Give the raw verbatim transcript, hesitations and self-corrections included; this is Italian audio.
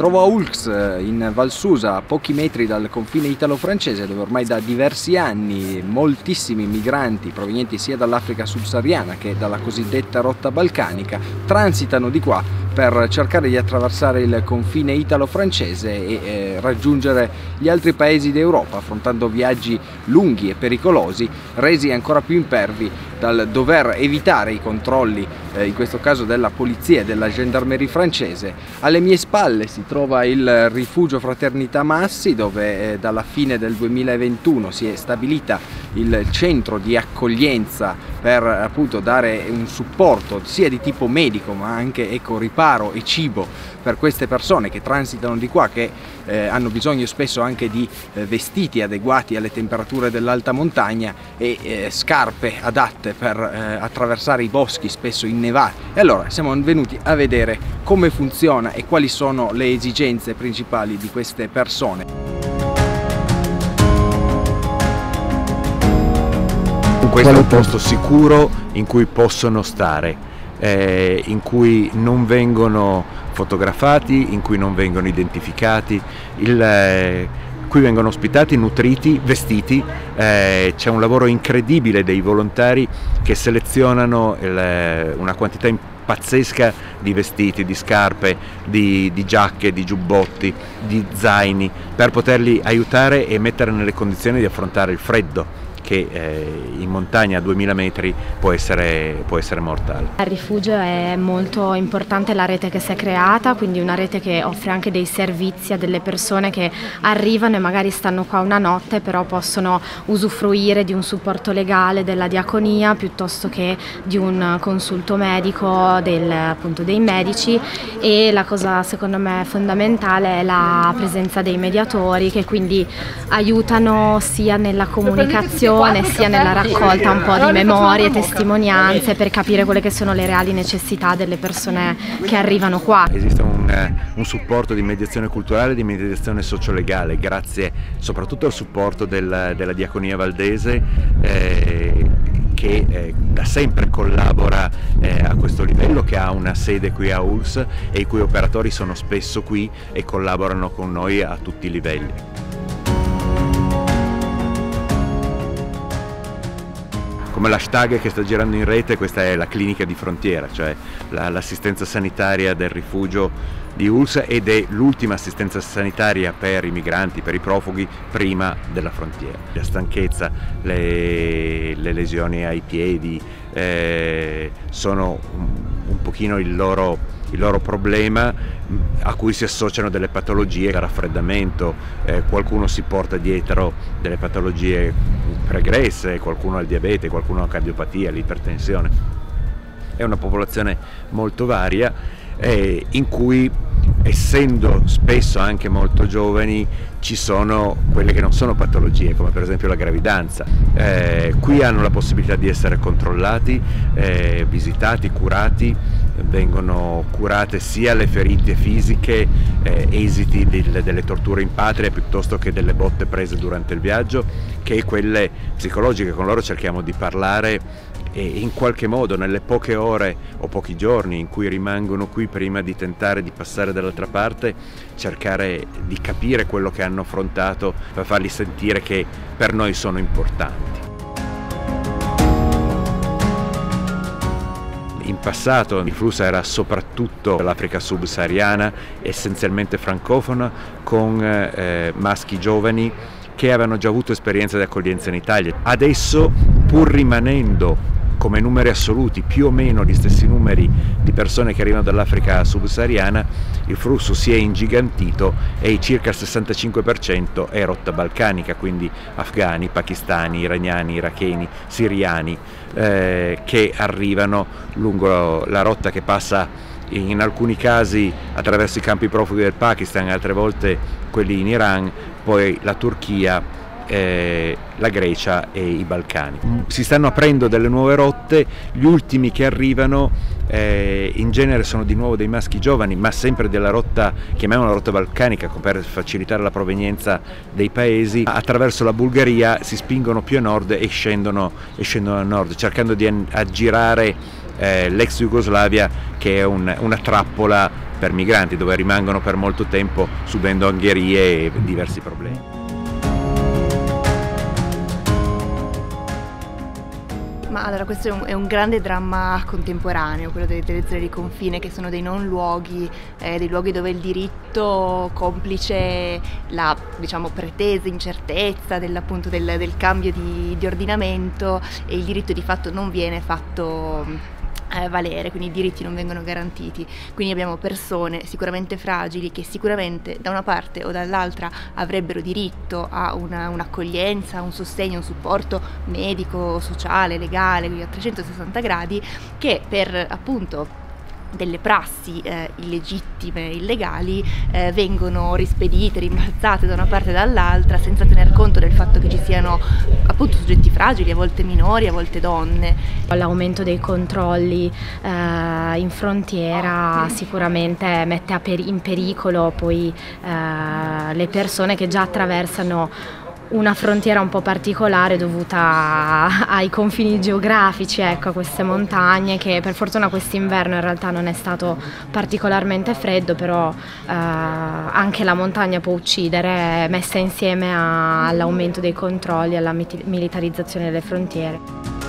trovo a Oulx, in Val Susa, a pochi metri dal confine italo-francese, dove ormai da diversi anni moltissimi migranti provenienti sia dall'Africa subsahariana che dalla cosiddetta rotta balcanica transitano di qua per cercare di attraversare il confine italo-francese e eh, raggiungere gli altri paesi d'Europa, affrontando viaggi lunghi e pericolosi, resi ancora più impervi dal dover evitare i controlli, eh, in questo caso della polizia e della gendarmerie francese. Alle mie spalle si trova il rifugio Fraternità Massi, dove eh, dalla fine del duemilaventuno si è stabilita il centro di accoglienza per appunto dare un supporto sia di tipo medico ma anche ecco, riparo e cibo per queste persone che transitano di qua, che eh, hanno bisogno spesso anche di eh, vestiti adeguati alle temperature dell'alta montagna e eh, scarpe adatte per eh, attraversare i boschi spesso innevati. E allora siamo venuti a vedere come funziona e quali sono le esigenze principali di queste persone. Questo è un posto sicuro in cui possono stare, eh, in cui non vengono fotografati, in cui non vengono identificati, il, eh, qui vengono ospitati, nutriti, vestiti, eh, c'è un lavoro incredibile dei volontari che selezionano il, una quantità pazzesca di vestiti, di scarpe, di, di giacche, di giubbotti, di zaini, per poterli aiutare e mettere nelle condizioni di affrontare il freddo, che eh, in montagna a duemila metri può essere, può essere mortale. Il rifugio è molto importante, la rete che si è creata, quindi una rete che offre anche dei servizi a delle persone che arrivano e magari stanno qua una notte, però possono usufruire di un supporto legale della diaconia piuttosto che di un consulto medico del, appunto, dei medici. E la cosa secondo me fondamentale è la presenza dei mediatori, che quindi aiutano sia nella comunicazione sia nella raccolta un po' di memorie, testimonianze, per capire quelle che sono le reali necessità delle persone che arrivano qua. Esiste un, un supporto di mediazione culturale, di mediazione sociolegale, grazie soprattutto al supporto del, della Diaconia Valdese, eh, che eh, da sempre collabora eh, a questo livello, che ha una sede qui a Oulx e i cui operatori sono spesso qui e collaborano con noi a tutti i livelli. Come l'hashtag che sta girando in rete, questa è la clinica di frontiera, cioè l'assistenza sanitaria del rifugio di Oulx, ed è l'ultima assistenza sanitaria per i migranti, per i profughi, prima della frontiera. La stanchezza, le, le lesioni ai piedi eh, sono un, un pochino il loro il loro problema, a cui si associano delle patologie, il raffreddamento, eh, qualcuno si porta dietro delle patologie pregresse, qualcuno ha il diabete, qualcuno ha la cardiopatia, l'ipertensione. È una popolazione molto varia, eh, in cui, essendo spesso anche molto giovani, ci sono quelle che non sono patologie, come per esempio la gravidanza. Eh, qui hanno la possibilità di essere controllati, eh, visitati, curati, vengono curate sia le ferite fisiche, eh, esiti del, delle torture in patria piuttosto che delle botte prese durante il viaggio, che quelle psicologiche. Con loro cerchiamo di parlare e in qualche modo, nelle poche ore o pochi giorni in cui rimangono qui prima di tentare di passare dall'altra parte, cercare di capire quello che hanno affrontato per farli sentire che per noi sono importanti. In passato il flusso era soprattutto l'Africa subsahariana, essenzialmente francofona, con eh, maschi giovani che avevano già avuto esperienza di accoglienza in Italia. Adesso, pur rimanendo come numeri assoluti più o meno gli stessi numeri di persone che arrivano dall'Africa subsahariana, il flusso si è ingigantito e circa il sessantacinque per cento è rotta balcanica, quindi afghani, pakistani, iraniani, iracheni, siriani, eh, che arrivano lungo la rotta che passa in alcuni casi attraverso i campi profughi del Pakistan, altre volte quelli in Iran, poi la Turchia, Eh, la Grecia e i Balcani. Si stanno aprendo delle nuove rotte, gli ultimi che arrivano eh, in genere sono di nuovo dei maschi giovani, ma sempre della rotta, chiamiamola rotta balcanica, per facilitare la provenienza dei paesi. Attraverso la Bulgaria si spingono più a nord e scendono, e scendono a nord, cercando di aggirare eh, l'ex Jugoslavia, che è un, una trappola per migranti, dove rimangono per molto tempo subendo angherie e diversi problemi. Ma allora, questo è un, è un grande dramma contemporaneo, quello delle, delle zone di confine, che sono dei non luoghi, eh, dei luoghi dove il diritto, complice la, diciamo, pretesa incertezza del, appunto, del, del cambio di, di ordinamento, e il diritto di fatto non viene fatto Eh, valere, quindi i diritti non vengono garantiti. Quindi abbiamo persone sicuramente fragili che sicuramente da una parte o dall'altra avrebbero diritto a una, un'accoglienza, un sostegno, un supporto medico, sociale, legale, quindi a trecentosessanta gradi, che per appunto delle prassi eh, illegittime, illegali, eh, vengono rispedite, rimbalzate da una parte e dall'altra, senza tener conto del fatto che ci siano appunto soggetti fragili, a volte minori, a volte donne. L'aumento dei controlli eh, in frontiera sicuramente mette a peri- in pericolo poi eh, le persone che già attraversano una frontiera un po' particolare dovuta ai confini geografici, ecco, a queste montagne, che per fortuna quest'inverno in realtà non è stato particolarmente freddo, però eh, anche la montagna può uccidere, messa insieme a, all'aumento dei controlli, alla militarizzazione delle frontiere.